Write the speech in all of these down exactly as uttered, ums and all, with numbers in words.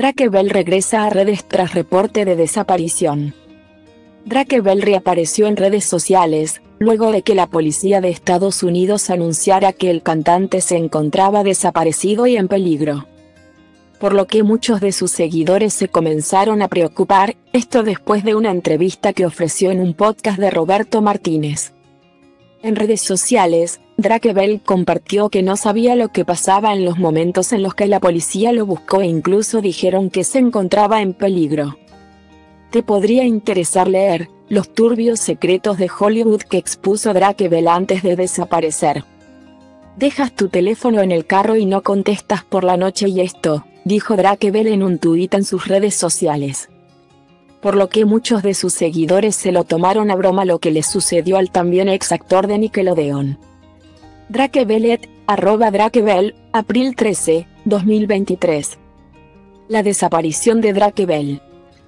Drake Bell regresa a redes tras reporte de desaparición. Drake Bell reapareció en redes sociales, luego de que la policía de Estados Unidos anunciara que el cantante se encontraba desaparecido y en peligro. Por lo que muchos de sus seguidores se comenzaron a preocupar, esto después de una entrevista que ofreció en un podcast de Roberto Martínez. En redes sociales, Drake Bell compartió que no sabía lo que pasaba en los momentos en los que la policía lo buscó e incluso dijeron que se encontraba en peligro. Te podría interesar leer los turbios secretos de Hollywood que expuso Drake Bell antes de desaparecer. Dejas tu teléfono en el carro y no contestas por la noche y esto, dijo Drake Bell en un tuit en sus redes sociales. Por lo que muchos de sus seguidores se lo tomaron a broma lo que le sucedió al también ex actor de Nickelodeon. Drake Bell et, arroba Drake Bell, abril trece, dos mil veintitrés. La desaparición de Drake Bell.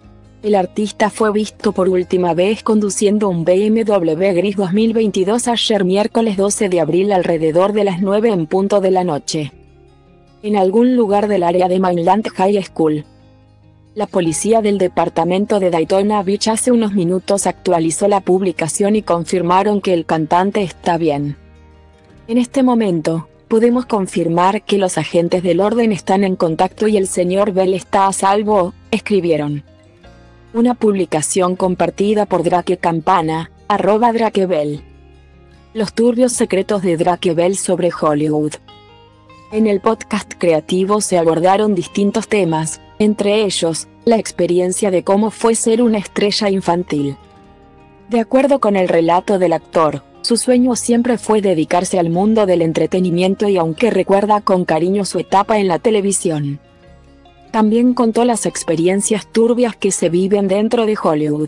El artista fue visto por última vez conduciendo un B M W gris dos mil veintidós ayer miércoles doce de abril alrededor de las nueve en punto de la noche. En algún lugar del área de Mainland High School. La policía del departamento de Daytona Beach hace unos minutos actualizó la publicación y confirmaron que el cantante está bien. En este momento, podemos confirmar que los agentes del orden están en contacto y el señor Bell está a salvo, escribieron. Una publicación compartida por Drake Campana, arroba Drake Bell. Los turbios secretos de Drake Bell sobre Hollywood. En el podcast creativo se abordaron distintos temas, entre ellos, la experiencia de cómo fue ser una estrella infantil. De acuerdo con el relato del actor, su sueño siempre fue dedicarse al mundo del entretenimiento y aunque recuerda con cariño su etapa en la televisión. También contó las experiencias turbias que se viven dentro de Hollywood.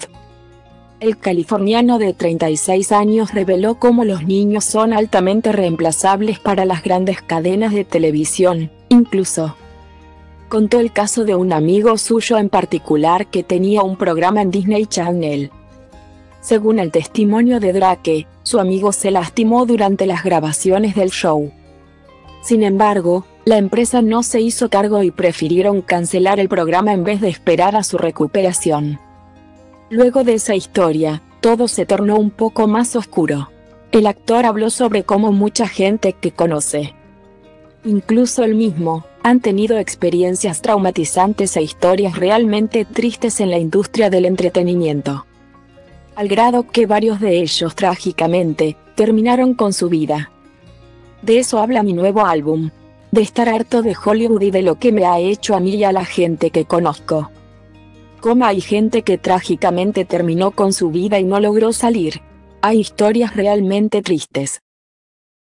El californiano de treinta y seis años reveló cómo los niños son altamente reemplazables para las grandes cadenas de televisión, incluso. Contó el caso de un amigo suyo en particular que tenía un programa en Disney Channel. Según el testimonio de Drake, su amigo se lastimó durante las grabaciones del show. Sin embargo, la empresa no se hizo cargo y prefirieron cancelar el programa en vez de esperar a su recuperación. Luego de esa historia, todo se tornó un poco más oscuro. El actor habló sobre cómo mucha gente que conoce, incluso él mismo, han tenido experiencias traumatizantes e historias realmente tristes en la industria del entretenimiento. Al grado que varios de ellos trágicamente, terminaron con su vida. De eso habla mi nuevo álbum. De estar harto de Hollywood y de lo que me ha hecho a mí y a la gente que conozco. Como hay gente que trágicamente terminó con su vida y no logró salir. Hay historias realmente tristes.